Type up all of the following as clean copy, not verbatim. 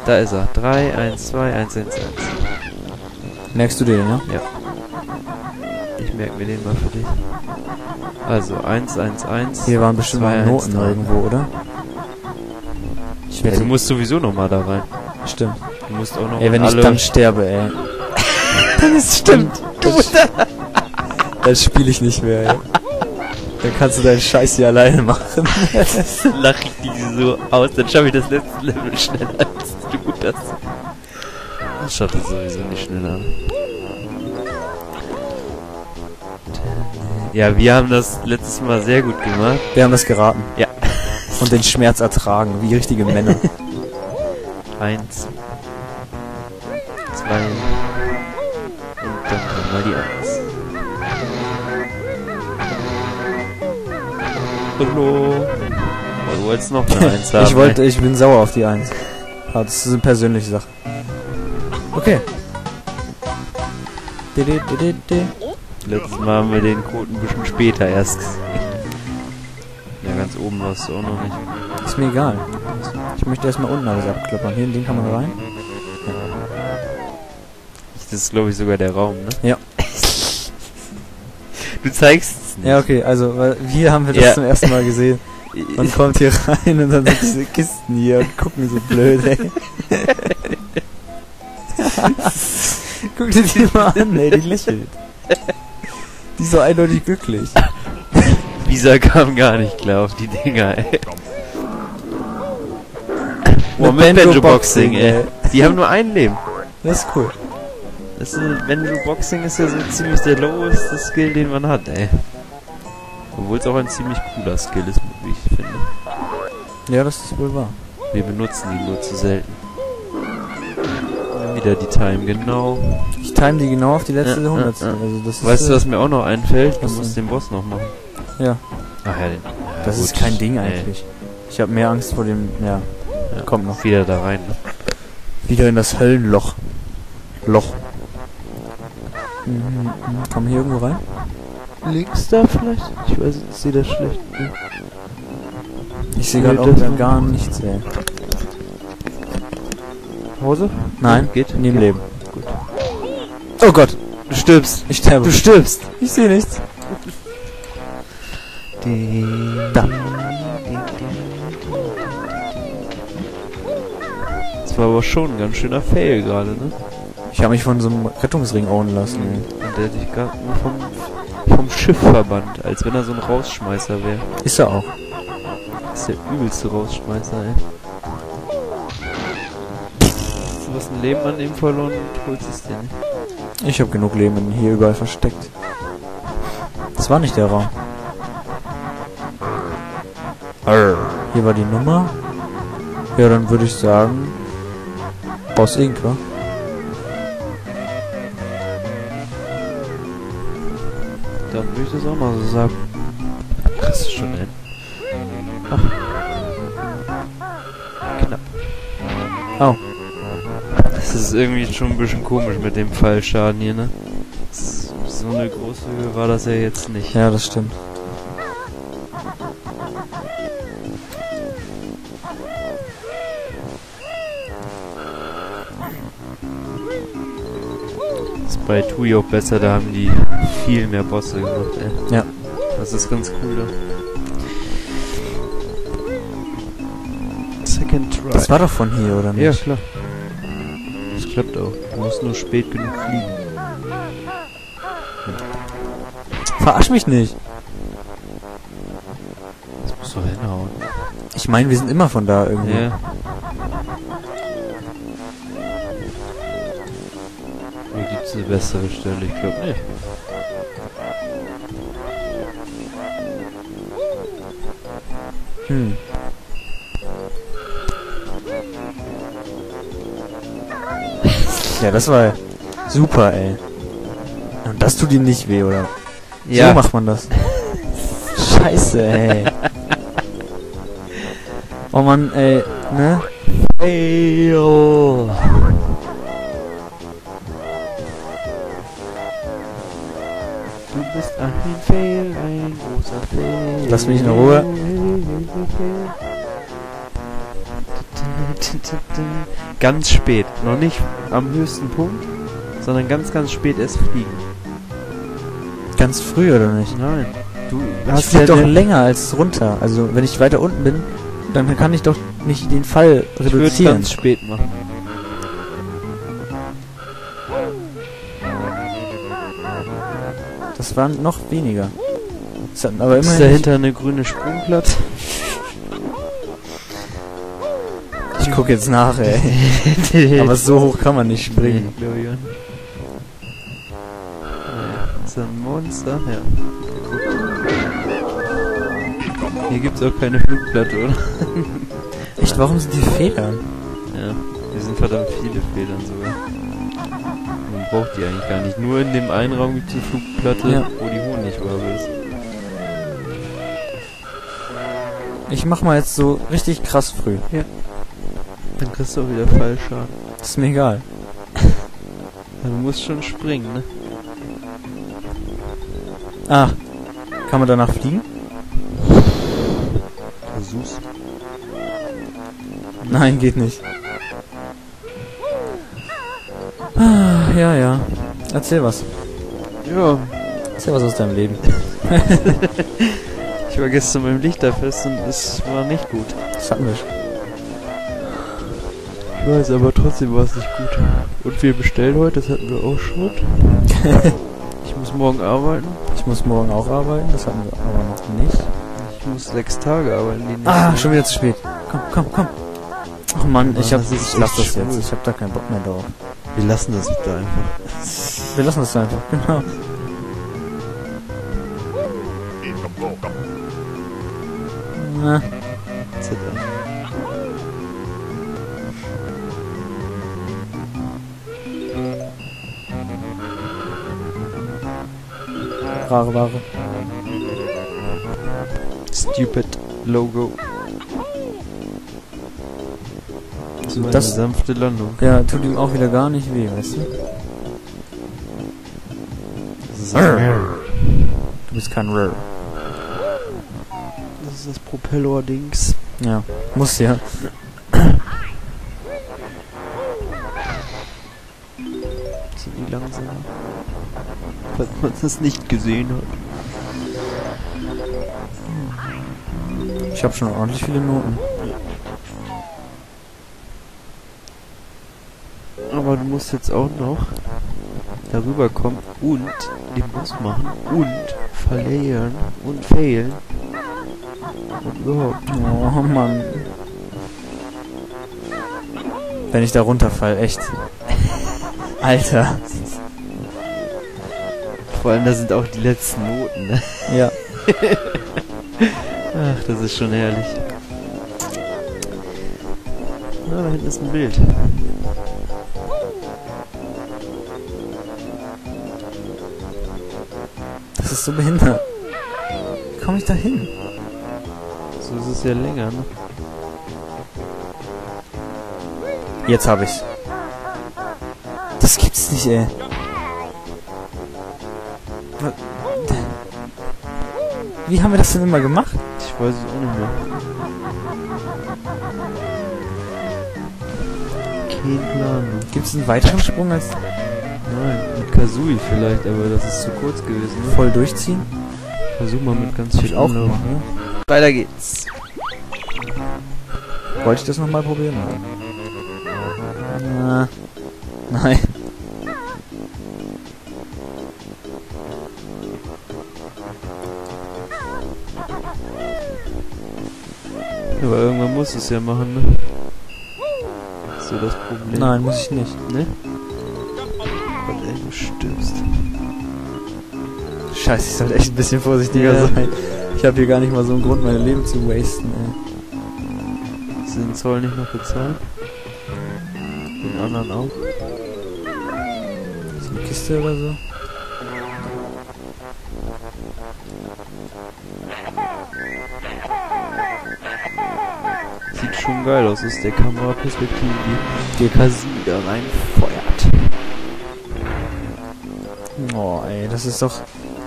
Da ist er. 3, 1, 2, 1, 1, 1. Merkst du den, ja? Ja. Ich merke mir den mal für dich. Also 1, 1, 1. Hier waren bestimmt noch Noten irgendwo, oder? Ich wette, Du musst sowieso nochmal da rein. Stimmt. Du musst auch noch Ey, wenn ich dann sterbe, ey. Dann ist stimmt. Das spiele ich nicht mehr, ey. Dann kannst du deinen Scheiß hier alleine machen. Lach ich dich so aus, dann schaffe ich das letzte Level schneller als du das. Ich schaffe es sowieso nicht schneller. Ja, wir haben das letztes Mal sehr gut gemacht. Wir haben das geraten. Ja. Und den Schmerz ertragen, wie richtige Männer. 1, 2 und dann mal die 1. Hallo. Oh, du wolltest noch eine 1 haben. Ich bin sauer auf die 1. Aber das ist eine persönliche Sache. Okay. Letztes Mal haben wir den Code ein bisschen später erst gesehen. Ja, ganz oben warst du auch noch nicht. Ist mir egal. Ich möchte erstmal unten alles abklappern. Hier in den kann man rein. Das ist, glaube ich, sogar der Raum, ne? Ja. Du zeigst es nicht. Ja, okay, also, weil hier haben wir das zum ersten Mal gesehen. Man kommt hier rein und dann sind diese Kisten hier und gucken so blöd, ey. Guck dir die mal an, ey, die lächelt. Die ist so eindeutig glücklich. Dieser kam gar nicht klar auf die Dinger, ey. Oh, mit Banjo-Boxing, ey. Die haben nur ein Leben. Das ist cool. Das ist, Banjo-Boxing ist ja so ziemlich der loweste Skill, den man hat, ey. Obwohl es auch ein ziemlich cooler Skill ist, wie ich finde. Ja, das ist wohl wahr. Wir benutzen die nur zu selten. Wieder die Time, genau. Ich time die genau auf die letzte Hundertstel. Also das weißt ist, du, was mir auch noch einfällt? Du musst den Boss noch machen. Ja. Ach ja, das ist kein Ding eigentlich. Ich habe mehr Angst vor dem... Ja, kommt noch. Wieder da rein. Ne? Wieder in das Höllenloch. Komm hier irgendwo rein? Links da vielleicht? Ich weiß, ich sehe das schlecht. Ne? Ich sehe gerade auch wieder gar nichts, ey. Pause? Nein, geht. Neben Leben. Gut. Oh Gott, du stirbst. Ich sterbe. Du stirbst. Ich sehe nichts. Da. Das war aber schon ein ganz schöner Fail gerade, ne? Ich habe mich von so einem Rettungsring ohren lassen, ey. Und der hat dich gerade nur vom Schiff verbannt, als wenn er so ein Rausschmeißer wäre. Ist er auch. Das ist der übelste Rausschmeißer, ey. Du hast ein Leben an ihm verloren und holst es dir nicht. Ich habe genug Leben hier überall versteckt. Das war nicht der Raum. Hier war die Nummer. Ja, dann würde ich sagen... Boss Inc., wa? Dann würde ich das auch mal so sagen. Kriegst du schon hin. Ach. Knapp. Oh. Das ist irgendwie schon ein bisschen komisch mit dem Fallschaden hier, ne? So eine große Höhe war das ja jetzt nicht. Ja, das stimmt. Das ist bei Tui auch besser, da haben die viel mehr Bosse gemacht, ey. Ja. Das ist ganz cool, da. Second try. Das war doch von hier, oder nicht? Ja, klar. Das klappt auch. Du musst nur spät genug fliegen. Verarsch mich nicht. Das muss doch hinhauen. Ich meine, wir sind immer von da irgendwie. Ja. Hier gibt's eine bessere Stelle, ich glaube nicht. Ja, das war super, ey. Und das tut ihm nicht weh, oder? Ja. So macht man das. Scheiße, ey. Oh Mann, ey, ne? Fail. Du bist ein Fail, ein großer Fail. Lass mich in Ruhe. Ganz spät. Noch nicht am höchsten Punkt, sondern ganz, ganz spät erst fliegen. Ganz früh, oder nicht? Nein. Du Ich hast fliege ja doch länger als runter. Also, wenn ich weiter unten bin, dann kann ich doch nicht den Fall Ich würde reduzieren. ganz spät machen. Das waren noch weniger. Das hat aber Ist immerhin dahinter eine grüne Sprungplatte? Ich guck jetzt nach, ey. Aber so hoch kann man nicht springen. Florian. Ist das ein Monster? Ja. Hier gibt's auch keine Flugplatte, oder? Echt, warum sind die Federn? Ja, hier sind verdammt viele Federn sogar. Man braucht die eigentlich gar nicht. Nur in dem einen Raum gibt's eine Flugplatte, Ja. wo die Honigwabe ist. Ich mach mal jetzt so richtig krass früh. Dann kriegst du auch wieder Fallschaden. Ist mir egal. Du musst schon springen, ne? Ah, kann man danach fliegen? Versuch's. Nein, geht nicht. Ah, ja. Erzähl was. Ja, Erzähl was aus deinem Leben. ich war gestern beim Lichterfest und es war nicht gut. Das hatten wir schon. Ich weiß, aber trotzdem war es nicht gut. Und wir bestellen heute, das hatten wir auch schon. Ich muss morgen arbeiten. Ich muss morgen auch arbeiten, das hatten wir aber noch nicht. Ich muss 6 Tage arbeiten. Die Ah, nächsten- schon wieder zu spät. Komm. Ach Mann, Mann, ich das ist lass das echt jetzt. schwul. Ich hab da keinen Bock mehr drauf. Wir lassen das da einfach. Wir lassen das einfach, genau. Na, Zittern. rare Ware. Stupid Logo. So eine Das- sanfte Landung. Ja, tut ihm auch wieder gar nicht weh, weißt du? Das ist Du bist kein Rare. das Propeller-Dings. Ja, muss ja. Sind die langsam? Falls man das nicht gesehen hat. Ich habe schon ordentlich viele Noten. Aber du musst jetzt auch noch darüber kommen und den Boss machen und verlieren und failen. Und überhaupt. Oh Mann. Wenn ich da runterfall, echt. Alter. Vor allem, da sind auch die letzten Noten, ne? Ja. Ach, das ist schon herrlich. Na, da hinten ist ein Bild. Das ist so behindert. Wie komme ich da hin? So ist es ja länger, ne? Jetzt habe ich's. Das gibt's nicht, ey. Wie haben wir das denn immer gemacht? Ich weiß es auch nicht mehr. Kein Plan. Gibt's einen weiteren Sprung als Nein, mit Kazooie vielleicht, aber das ist zu kurz gewesen. Ne? voll durchziehen? Versuch mal mit ganz Hab viel ich auch Anlauf. gemacht, ne? Weiter geht's. Wollte ich das nochmal probieren? Na, nein. Aber irgendwann muss es ja machen, ne? Ist so das Problem. Nein, muss ich nicht. Ne? Gott, ey, du stirbst. Scheiße, ich sollte echt ein bisschen vorsichtiger Ja. sein. Ich habe hier gar nicht mal so einen Grund, mein Leben zu wasten, ey. Hast du den Zoll nicht noch bezahlt? Den anderen auch? So eine Kiste oder so? Sieht schon geil aus, ist der Kameraperspektive, die Kazooie da reinfeuert. Oh, ey, das ist doch...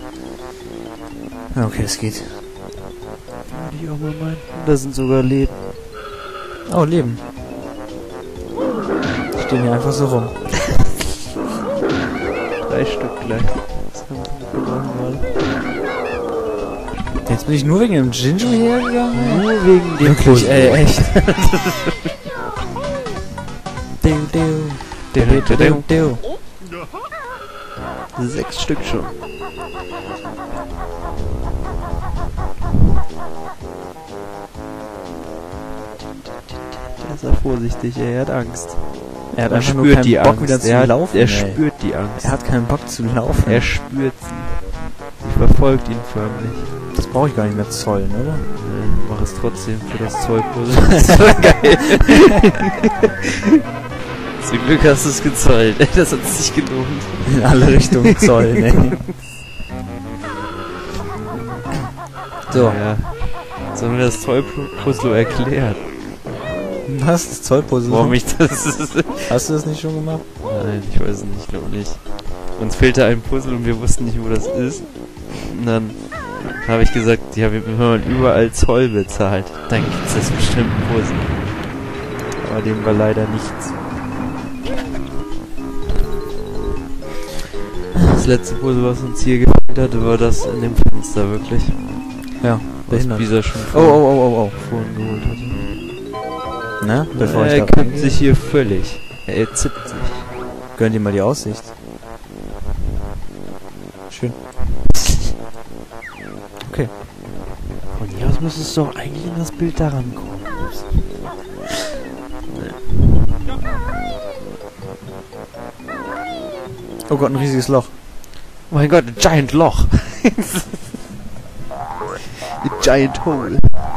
Ja, okay, es geht. Würde ich auch mal meinen. Da sind sogar Läden. Oh, Leben. stehen hier einfach so rum. 3 Stück gleich. Das haben wir gebrauchen gerade. Jetzt bin ich nur wegen dem Jinju hergegangen. Nur wegen dem Wirklich, Puzzle. ey, echt. Deu. 6 Stück schon. Der ist ja vorsichtig, er hat Angst. Er hat Er einfach nur spürt keinen die Bock Angst. wieder zu Er laufen. er ey. spürt die Angst. Er hat keinen Bock zu laufen. Er spürt sie. Sie verfolgt ihn förmlich. Das brauche ich gar nicht mehr zollen, oder? Mach es trotzdem für das Zollpuzzle. Das ist so geil. Zum Glück hast du es gezollt. Das hat sich gelohnt. In alle Richtungen zollen, ey. So. Ja. Sollen wir das Zollpuzzle erklären? Was? Das Zollpuzzle? Warum ich das... Hast du das nicht schon gemacht? Nein, ich weiß es nicht, glaube nicht. Uns fehlte ein Puzzle und wir wussten nicht, wo das ist. Und dann habe ich gesagt, ja, wenn man überall Zoll bezahlt, dann gibt es das bestimmt ein Puzzle. Aber dem war leider nichts. Das letzte Puzzle, was uns hier gefehlt hatte, war das in dem Fenster, wirklich. Ja, Was behindert. Bisa schon Oh. vorhin geholt hatte. Ne? Bevor ich Er da kippt reingehe. sich hier völlig. Er zippt sich. Gönn dir mal die Aussicht. Schön. Okay. Von hier aus müsste es doch eigentlich in das Bild da rankommen. Oh Gott, ein riesiges Loch. Oh mein Gott, ein giant Loch. A giant hole.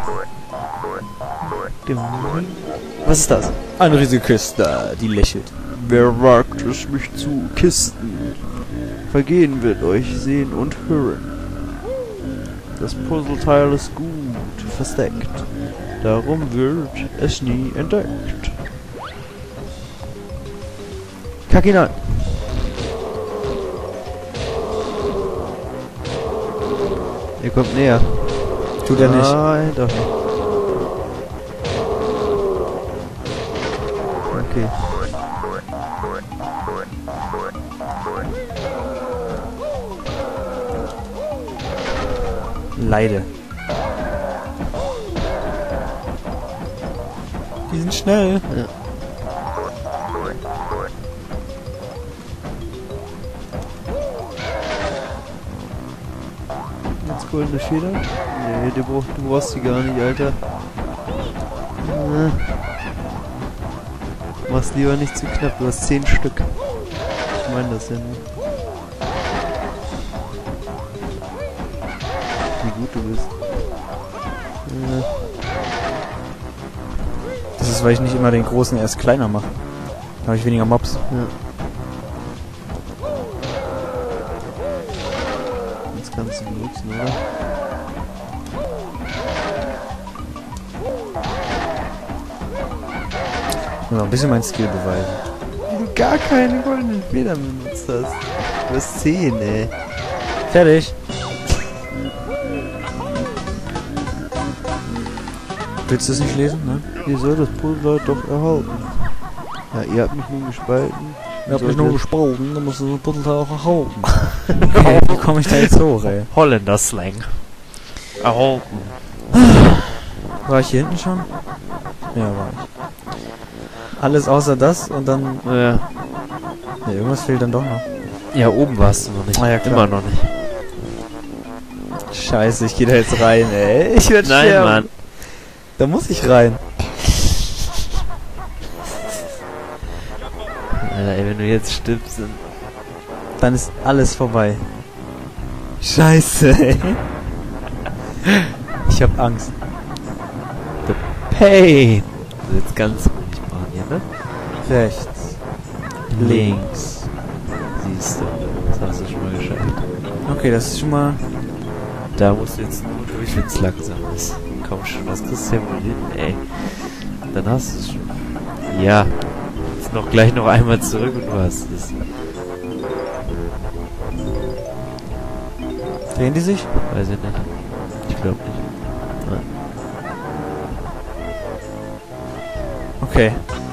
Was ist das? Eine riesige Küste, die lächelt. Wer wagt es, mich zu kisten? Vergehen wird euch sehen und hören. Das Puzzleteil ist gut versteckt. Darum wird es nie entdeckt. Kack ihn an. Er kommt näher. Tut er nicht. Nein, doch nicht. Okay. Leide. Die sind schnell. Ja. Jetzt goldene Feder? Nee, du brauchst die gar nicht, Alter. Mach's lieber nicht zu knapp, du hast 10 Stück. Ich meine das ja nur. Wie gut du bist. Das ist, weil ich nicht immer den großen erst kleiner mache. Da habe ich weniger Mobs. Ja. Jetzt kannst du benutzen, oder? Ich muss noch ein bisschen mein Skill beweisen. Wie du gar keine goldenen Federn benutzt hast. Du hast 10, ey. Fertig. Willst du es nicht lesen, ne? Ihr sollt das Puzzle doch erhalten. Ja, ihr habt mich nun gespalten. Ich hab mich Sollt nur ihr- gespalten, dann musst du das Puzzle auch erhalten. Okay, wie komme ich da jetzt hoch, ey? Holländer-Slang. Erhalten. War ich hier hinten schon? Ja, war ich. Alles außer das und dann... Ja. Ne, irgendwas fehlt dann doch noch. Ja, oben warst du noch nicht. Ah, ja, klar. Immer noch nicht. Scheiße, ich gehe da jetzt rein, ey. Ich werde Nein, sterben. Mann. Da muss ich rein. Alter, ey, wenn du jetzt stirbst, dann... Dann ist alles vorbei. Scheiße, ey. Ich hab Angst. Pain! Also jetzt ganz ruhig machen hier, ne? Rechts. Links. Siehst du. Das hast du schon mal geschafft. Okay, das ist schon mal... Da musst du jetzt nur durch, wenn es langsam ist. Komm schon, das kriegst du ja wohl hin, ey. Dann hast du es schon. Ja. Jetzt noch gleich noch einmal zurück und du hast es. Drehen die sich? Weiß ich nicht. Ich glaube nicht. Nein. Okay.